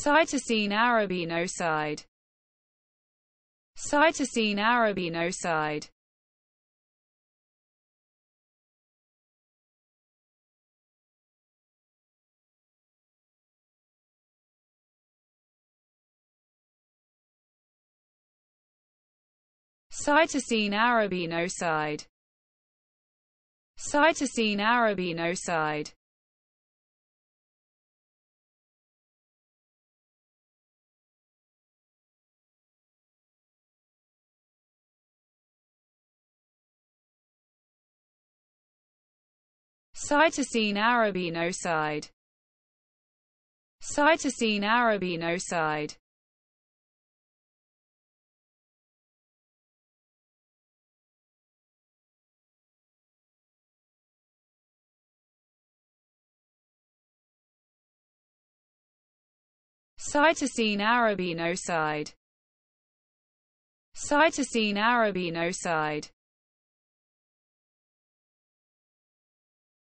Cytosine arabinoside. Cytosine arabinoside. Cytosine arabinoside. Cytosine arabinoside. Cytosine arabinoside. Cytosine arabinoside. Cytosine arabinoside. Cytosine arabinoside.